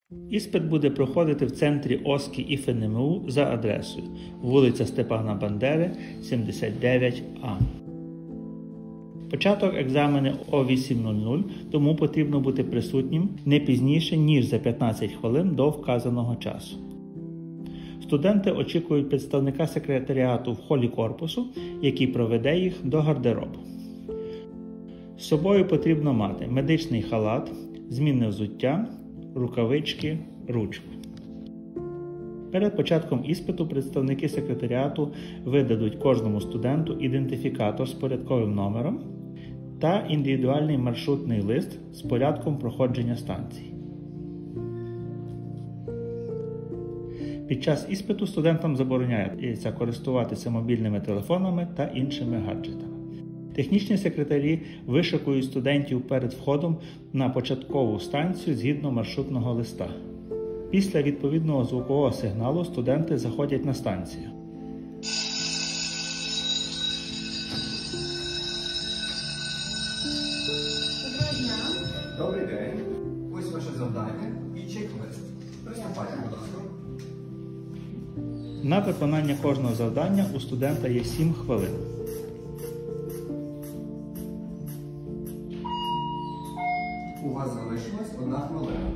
Іспит буде проходити в центрі ОСКІ і ФНМУ за адресою вулиця Степана Бандери, 79А. Початок екзамену о 8:00, тому потрібно бути присутнім не пізніше, ніж за 15 хвилин до вказаного часу. Студенти очікують представника секретаріату в холі корпусу, який проведе їх до гардеробу. З собою потрібно мати медичний халат, змінне взуття, рукавички, ручку. Перед початком іспиту представники секретаріату видадуть кожному студенту ідентифікатор з порядковим номером та індивідуальний маршрутний лист з порядком проходження станцій. Під час іспиту студентам забороняється користуватися мобільними телефонами та іншими гаджетами. Технічні секретарі вишикують студентів перед входом на початкову станцію згідно маршрутного листа. Після відповідного звукового сигналу студенти заходять на станцію. Доброго дня. Добрий день. Ось ваше завдання і чек-лист. Приступайте, будь ласка. На виконання кожного завдання у студента є 7 хвилин. У вас залишилась 1 хвилина.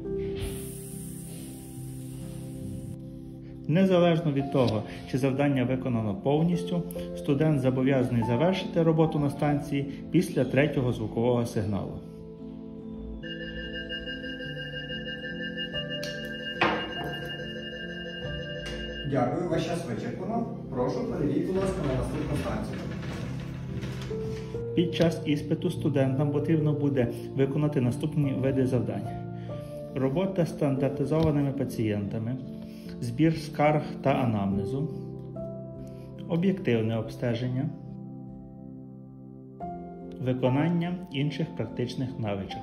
Незалежно від того, чи завдання виконано повністю, студент зобов'язаний завершити роботу на станції після 3-го звукового сигналу. Дякую, ваш час вичерпано. Прошу, перейдіть, будь ласка, на наступну станцію. Під час іспиту студентам потрібно буде виконати наступні види завдань. Робота з стандартизованими пацієнтами, збір скарг та анамнезу, об'єктивне обстеження, виконання інших практичних навичок.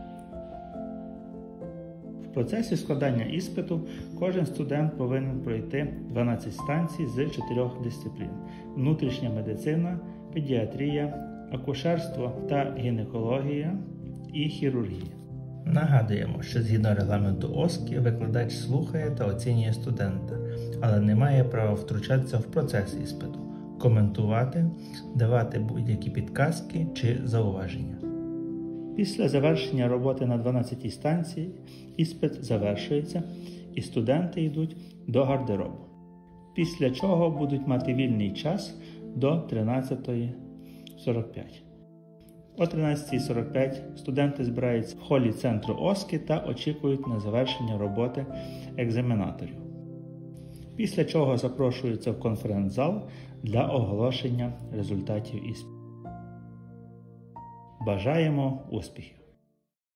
В процесі складання іспиту кожен студент повинен пройти 12 станцій з 4 дисциплін – внутрішня медицина, педіатрія, акушерство та гінекологія і хірургія. Нагадуємо, що згідно регламенту ОСКІ викладач слухає та оцінює студента, але не має права втручатися в процес іспиту, коментувати, давати будь-які підказки чи зауваження. Після завершення роботи на 12-й станції іспит завершується і студенти йдуть до гардеробу, після чого будуть мати вільний час до 13:45. О 13:45 студенти збираються в холі центру ОСКІ та очікують на завершення роботи екзаменаторів. Після чого запрошуються в конференц-зал для оголошення результатів іспиту. Бажаємо успіхів!